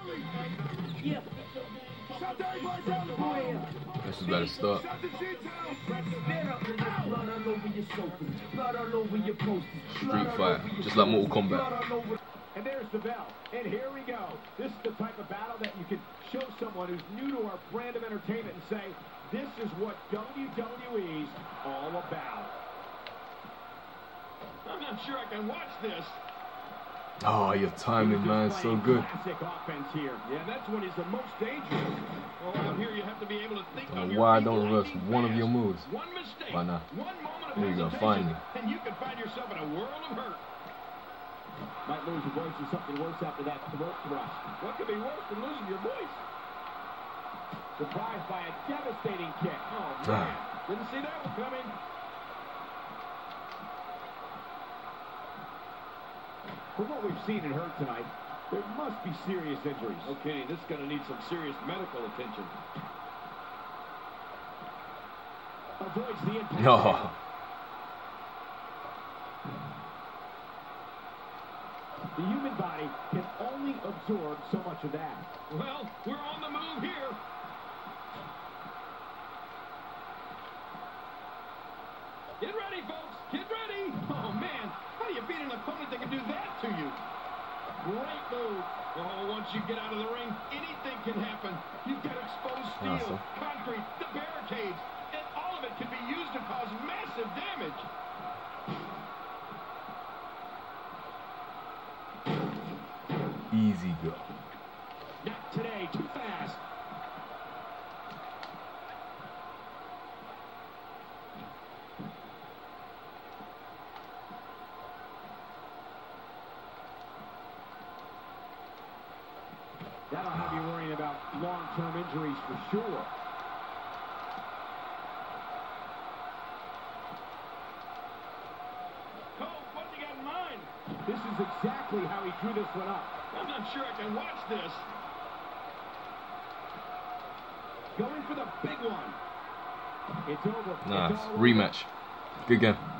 This is better start. Street fight, just like Mortal Kombat. And there's the bell. And here we go. This is the type of battle that you can show someone who's new to our brand of entertainment and say, this is what WWE's all about. I'm not sure I can watch this. Oh, your timing, man, is so good. Classic offense here. Yeah, that's when he's the most dangerous. Oh, out here you have to be able to think on your Why I feet don't reverse lightning one of fast. your moves? One mistake. Why not? One moment of There you go, hesitation, finally. and you can find yourself in a world of hurt. Might lose your voice or something worse after that throat thrust. What could be worse than losing your voice? Surprised by a devastating kick. Oh, man. Didn't see that one coming. From what we've seen and heard tonight, there must be serious injuries. Okay, this is going to need some serious medical attention. Avoids the impact. No. The human body can only absorb so much of that. Well, we're on the move here. Get ready, folks. Get ready. Oh, man. How do you beat an opponent that can do that to you? Great move. Oh, once you get out of the ring, anything can happen. You've got exposed steel, concrete, the barricades, and all of it can be used to cause massive damage. Easy go. Not today. Too fast. That'll have you worrying about long-term injuries for sure. Cole, what's he got in mind? This is exactly how he drew this one up. I'm not sure I can watch this. Going for the big one. It's over. Nice. It's all over. Rematch. Good game.